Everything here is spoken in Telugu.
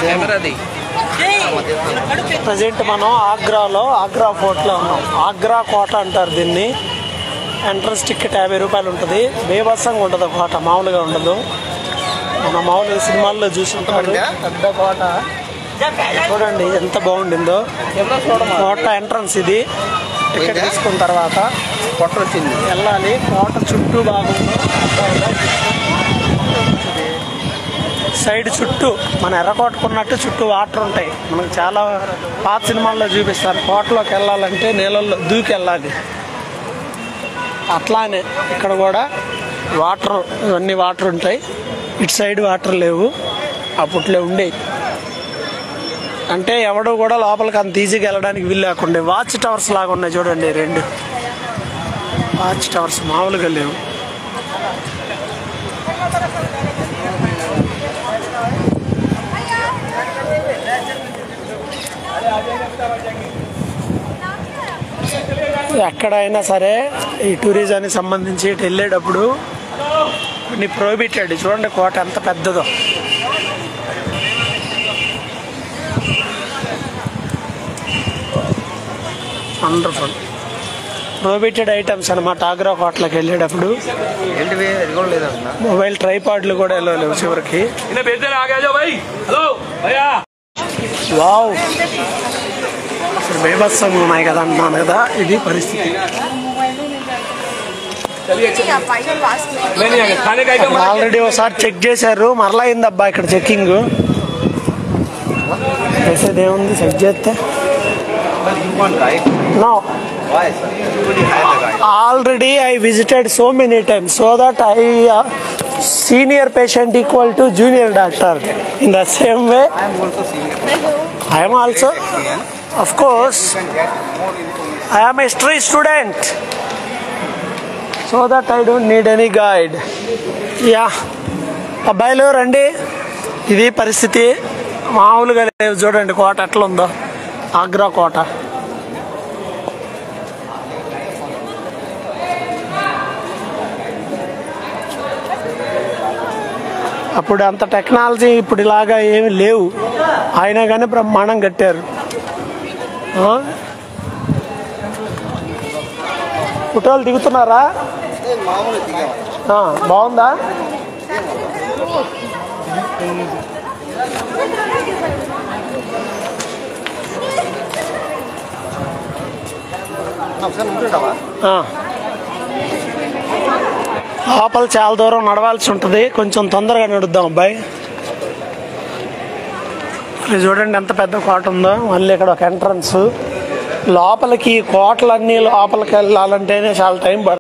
ప్రజెంట్ మనం ఆగ్రా ఫోర్ట్లో ఉన్నాం. ఆగ్రా కోట అంటారు దీన్ని. ఎంట్రన్స్ టికెట్ 50 రూపాయలు ఉంటుంది. బేబస్సంగా ఉంటుంది కోట, మామూలుగా ఉండదు. మన మామూలుగా సినిమాల్లో చూసుంటారు పెద్ద కోట. చూడండి ఎంత బాగుండిందో. కోట ఎంట్రన్స్ ఇది. టికెట్ తీసుకున్న తర్వాత కోట వచ్చింది వెళ్ళాలి. కోట చుట్టూ బాగుంది. సైడ్ చుట్టూ మన ఎర్రకోటకున్నట్టు చుట్టూ వాటర్ ఉంటాయి. మనకు చాలా పాత సినిమాల్లో చూపిస్తారు. కోటలోకి వెళ్ళాలంటే నీళ్ళల్లో దూకి వెళ్ళాలి. అట్లానే ఇక్కడ కూడా వాటర్, ఇవన్నీ వాటర్ ఉంటాయి. ఇటు సైడ్ వాటర్ లేవు, అప్పట్లో ఉండేవి. అంటే ఎవడు కూడా లోపలికి అంత ఈజీగా వెళ్ళడానికి వీలు లేకుండా వాచ్ టవర్స్ లాగా ఉన్నాయి చూడండి. 2 వాచ్ టవర్స్ మామూలుగా లేవు. ఎక్కడైనా సరే ఈ టూరిజానికి సంబంధించి ఇటు వెళ్ళేటప్పుడు కొన్ని ప్రోహిబిటెడ్. చూడండి కోట ఎంత పెద్దదో. వండర్ఫుల్. ప్రోహిబిటెడ్ ఐటమ్స్ అనమాట ఆగ్రా కోటలోకి వెళ్ళేటప్పుడు. మొబైల్ ట్రైపాడ్లు కూడా వెళ్ళలేవు చివరికి. వావ్, అసలు బేబస్సంగా ఉన్నాయి కదా అంటున్నాను కదా. ఇది పరిస్థితి. ఆల్రెడీ ఒకసారి చెక్ చేశారు, మరలా అయిందబ్బా ఇక్కడ చెక్కింగ్. చేసేది ఏముంది, చెక్ చేస్తే నో. Already I visited so many times, so that senior patient equal to junior doctor. In the same way, I am also, of course, I am a history student, so that I don't need any guide. Yeah, అబ్బాయిలు రండి. ఇది పరిస్థితి. మామూలుగా లేవు. చూడండి కోట ఎట్లా ఉందో, ఆగ్రా కోట. అప్పుడు అంత టెక్నాలజీ ఇప్పుడు ఇలాగా ఏమి లేవు. అయినా కానీ బ్రహ్మాండం కట్టారు. ఫోటోలు దిగుతున్నారా? బాగుందా? లోపల చాలా దూరం నడవాల్సి ఉంటుంది. కొంచెం తొందరగా నడుద్దాం అబ్బాయి. చూడండి ఎంత పెద్ద కోట ఉందో. మళ్ళీ ఇక్కడ ఒక ఎంట్రన్స్. లోపలికి కోటలన్నీ లోపలికి వెళ్ళాలంటేనే చాలా టైం పడుతుంది.